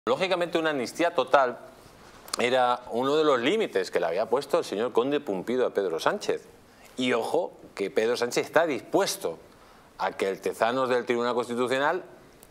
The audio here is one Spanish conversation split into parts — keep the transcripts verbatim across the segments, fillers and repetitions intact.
Lógicamente, una amnistía total era uno de los límites que le había puesto el señor conde Pumpido a Pedro Sánchez. Y ojo, que Pedro Sánchez está dispuesto a que el Tezanos del Tribunal Constitucional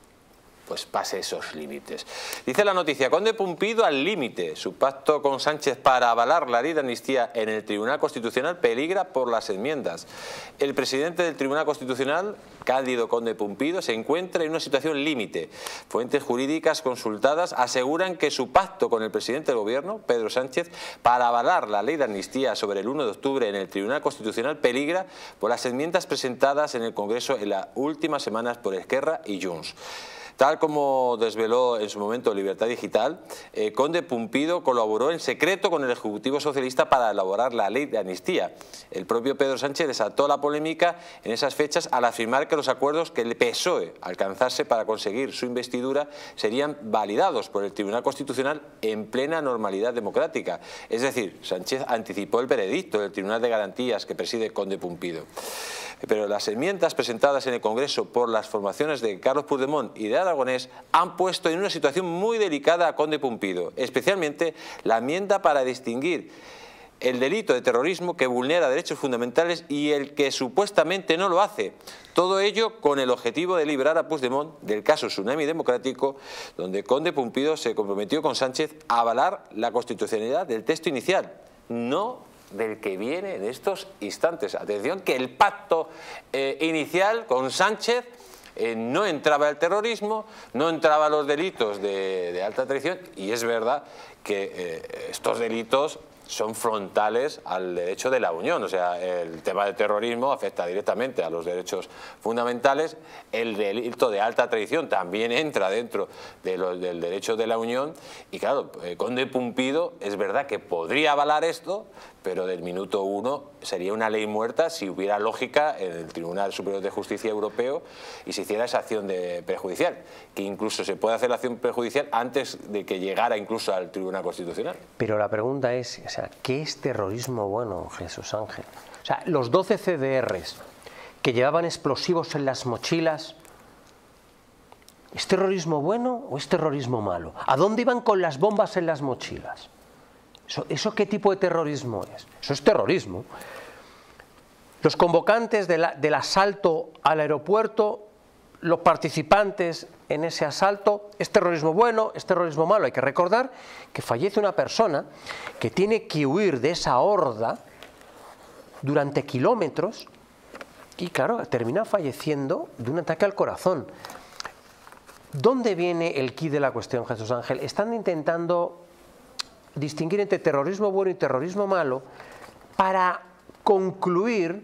pues pase esos límites. Dice la noticia: conde Pumpido al límite. Su pacto con Sánchez para avalar la ley de amnistía en el Tribunal Constitucional peligra por las enmiendas. El presidente del Tribunal Constitucional, Cándido Conde Pumpido, se encuentra en una situación límite. Fuentes jurídicas consultadas aseguran que su pacto con el presidente del Gobierno, Pedro Sánchez, para avalar la ley de amnistía sobre el uno de octubre en el Tribunal Constitucional peligra por las enmiendas presentadas en el Congreso en las últimas semanas por Esquerra y Junts. Tal como desveló en su momento Libertad Digital, eh, conde Pumpido colaboró en secreto con el Ejecutivo Socialista para elaborar la ley de amnistía. El propio Pedro Sánchez desató la polémica en esas fechas al afirmar que los acuerdos que el P S O E alcanzase para conseguir su investidura serían validados por el Tribunal Constitucional en plena normalidad democrática. Es decir, Sánchez anticipó el veredicto del Tribunal de Garantías que preside conde Pumpido. Pero las enmiendas presentadas en el Congreso por las formaciones de Carlos Puigdemont y de Aragonés han puesto en una situación muy delicada a conde Pumpido, especialmente la enmienda para distinguir el delito de terrorismo que vulnera derechos fundamentales y el que supuestamente no lo hace. Todo ello con el objetivo de liberar a Puigdemont del caso Tsunami Democrático, donde conde Pumpido se comprometió con Sánchez a avalar la constitucionalidad del texto inicial, no del que viene en estos instantes. Atención, que el pacto eh, inicial con Sánchez eh, no entraba el terrorismo, no entraba los delitos de, de alta traición, y es verdad que eh, estos delitos son frontales al derecho de la Unión. O sea, el tema del terrorismo afecta directamente a los derechos fundamentales. El delito de alta traición también entra dentro de los, del derecho de la Unión. Y claro, eh, conde Pumpido es verdad que podría avalar esto, pero del minuto uno sería una ley muerta si hubiera lógica en el Tribunal Superior de Justicia Europeo y se hiciera esa acción de prejudicial, que incluso se puede hacer la acción prejudicial antes de que llegara incluso al Tribunal Constitucional. Pero la pregunta es, o sea, ¿qué es terrorismo bueno, Jesús Ángel? O sea, los doce C D Rs que llevaban explosivos en las mochilas, ¿es terrorismo bueno o es terrorismo malo? ¿A dónde iban con las bombas en las mochilas? ¿Eso, ¿Eso qué tipo de terrorismo es? Eso es terrorismo. Los convocantes de la, del asalto al aeropuerto, los participantes en ese asalto, ¿es terrorismo bueno? ¿Es terrorismo malo? Hay que recordar que fallece una persona que tiene que huir de esa horda durante kilómetros y, claro, termina falleciendo de un ataque al corazón. ¿Dónde viene el quid de la cuestión, Jesús Ángel? Están intentando distinguir entre terrorismo bueno y terrorismo malo para concluir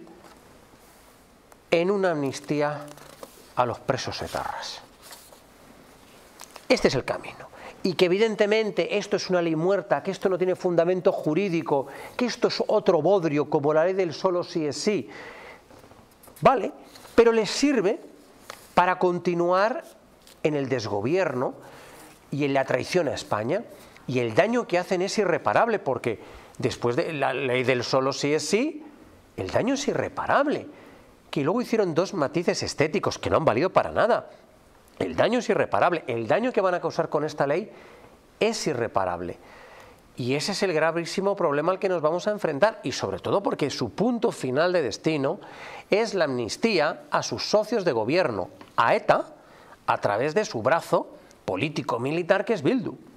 en una amnistía a los presos etarras. Este es el camino. Y que evidentemente esto es una ley muerta, que esto no tiene fundamento jurídico, que esto es otro bodrio como la ley del solo sí es sí. Vale, pero les sirve para continuar en el desgobierno y en la traición a España. Y el daño que hacen es irreparable, porque después de la ley del solo sí es sí, el daño es irreparable. Que luego hicieron dos matices estéticos que no han valido para nada. El daño es irreparable. El daño que van a causar con esta ley es irreparable. Y ese es el gravísimo problema al que nos vamos a enfrentar. Y sobre todo porque su punto final de destino es la amnistía a sus socios de gobierno, a ETA, a través de su brazo político-militar que es Bildu.